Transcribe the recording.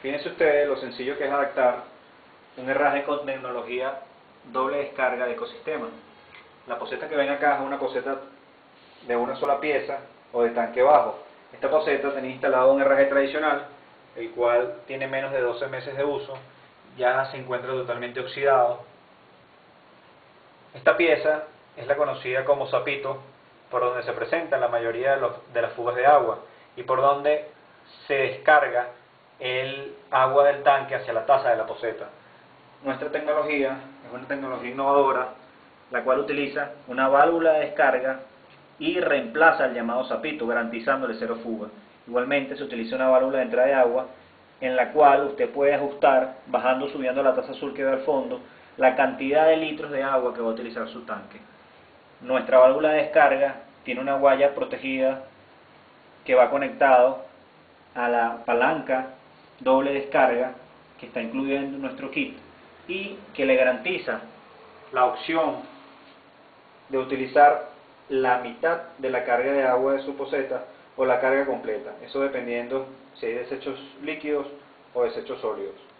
Fíjense ustedes lo sencillo que es adaptar un herraje con tecnología doble descarga de ecosistema. La poceta que ven acá es una poceta de una sola pieza o de tanque bajo. Esta poceta tenía instalado un herraje tradicional, el cual tiene menos de 12 meses de uso, ya se encuentra totalmente oxidado. Esta pieza es la conocida como sapito, por donde se presentan la mayoría de las fugas de agua y por donde se descarga el agua del tanque hacia la taza de la poceta. Nuestra tecnología es una tecnología innovadora, la cual utiliza una válvula de descarga y reemplaza el llamado sapito, garantizándole cero fuga. Igualmente se utiliza una válvula de entrada de agua en la cual usted puede ajustar, bajando o subiendo la taza azul que ve al fondo, la cantidad de litros de agua que va a utilizar su tanque. Nuestra válvula de descarga tiene una guaya protegida que va conectado a la palanca doble descarga que está incluida en nuestro kit y que le garantiza la opción de utilizar la mitad de la carga de agua de su poceta o la carga completa, eso dependiendo si hay desechos líquidos o desechos sólidos.